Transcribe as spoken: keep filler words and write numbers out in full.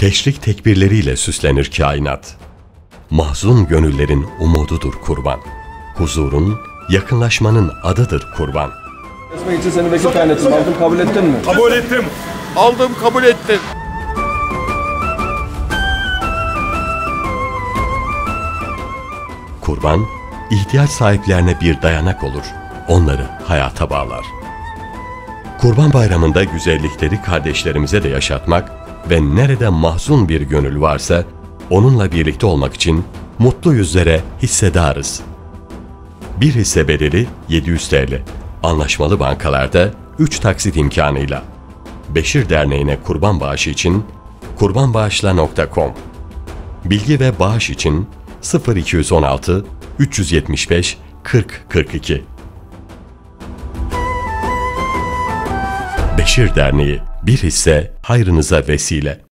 Teşrik tekbirleriyle süslenir kainat. Mahzun gönüllerin umududur kurban. Huzurun, yakınlaşmanın adıdır kurban. Resmen için seni vekil tayin ettim. Aldım, kabul ettin mi? Kabul ettim. Aldım, kabul ettim. Kurban, ihtiyaç sahiplerine bir dayanak olur. Onları hayata bağlar. Kurban Bayramı'nda güzellikleri kardeşlerimize de yaşatmak ve nerede mahzun bir gönül varsa onunla birlikte olmak için mutlu yüzlere hissedarız. Bir hisse bedeli yedi yüz TL. Anlaşmalı bankalarda üç taksit imkanıyla. Beşir Derneği'ne kurban bağışı için kurbanbağışla nokta com. Bilgi ve bağış için sıfır iki yüz on altı üç yüz yetmiş beş kırk kırk iki. Beşir Derneği, bir hisse hayrınıza vesile.